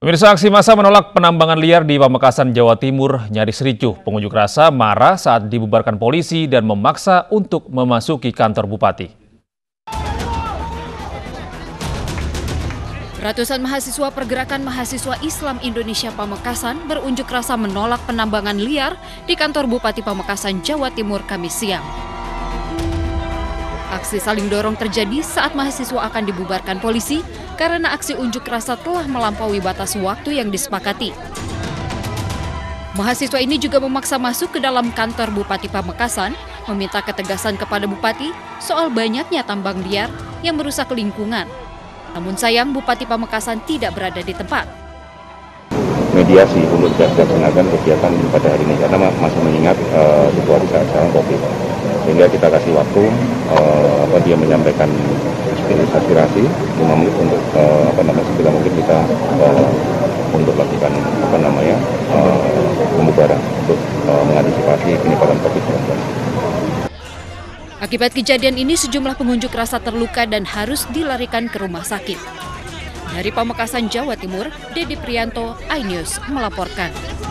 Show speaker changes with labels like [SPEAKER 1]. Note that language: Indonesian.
[SPEAKER 1] Pemirsa, aksi massa menolak penambangan liar di Pamekasan, Jawa Timur nyaris ricuh. Pengunjuk rasa marah saat dibubarkan polisi dan memaksa untuk memasuki kantor bupati.
[SPEAKER 2] Ratusan mahasiswa Pergerakan Mahasiswa Islam Indonesia Pamekasan berunjuk rasa menolak penambangan liar di kantor Bupati Pamekasan, Jawa Timur, Kamis siang. Aksi saling dorong terjadi saat mahasiswa akan dibubarkan polisi karena aksi unjuk rasa telah melampaui batas waktu yang disepakati. Mahasiswa ini juga memaksa masuk ke dalam kantor Bupati Pamekasan, meminta ketegasan kepada Bupati soal banyaknya tambang liar yang merusak lingkungan. Namun sayang, Bupati Pamekasan tidak berada di tempat.
[SPEAKER 3] Mediasi untuk tidak dilaksanakan kegiatan pada hari ini karena masih mengingat situasi saat sekarang COVID, sehingga kita kasih waktu dia menyampaikan aspirasi 5 menit untuk sebila mungkin kita untuk lakukan pembubaran untuk mengantisipasi penyebaran COVID-19.
[SPEAKER 2] Akibat kejadian ini, sejumlah pengunjuk rasa terluka dan harus dilarikan ke rumah sakit. Dari Pamekasan, Jawa Timur, Dedi Prianto, iNews melaporkan.